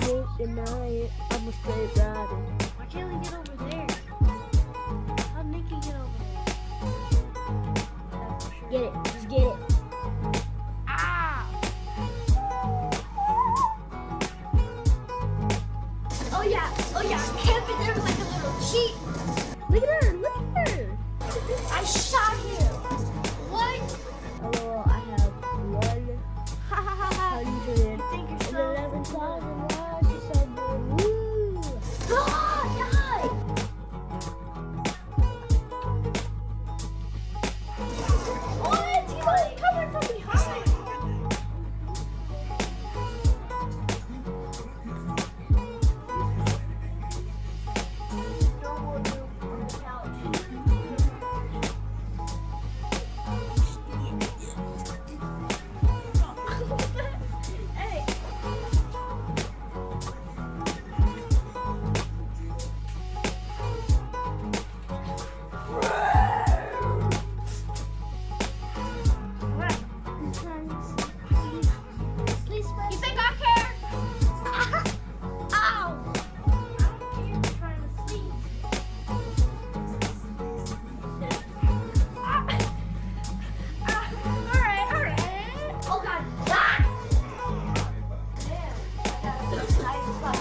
won't deny it. I'm a straight rider. Why can't we get over there? How'd Mickey get over there? Sure. Get it. Just get it. Ah! Oh yeah. Camping there like a little cheat. Look at her. Look at her. I shot him. What? Oh, I have one. Ha ha ha ha. $111,000. She's so good. Woo! Ah, die! What? He was coming from behind. No more room on the couch. Hey. Please, you think I care? Ow! I don't care. You're trying to sleep. All right. Oh God! Ah! Damn! I got a tight spot.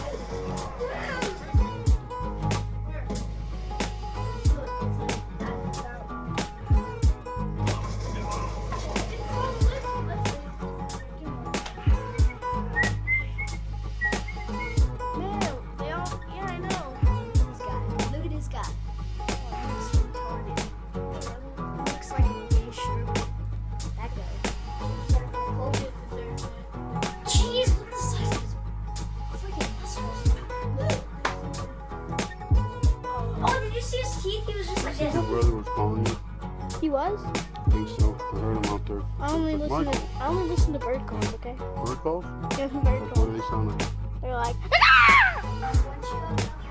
Look at this guy. He's retarded. Looks like a gay shrimp. That guy. Jeez, look at the size of his freaking muscles. Oh, did you see his teeth? He was just like this. Your brother was calling you. He was? I think so. I heard him out there. I only It's listen Michael. to bird calls, okay? Bird calls? Yeah, bird What do calls. they sound like? They're like, Once you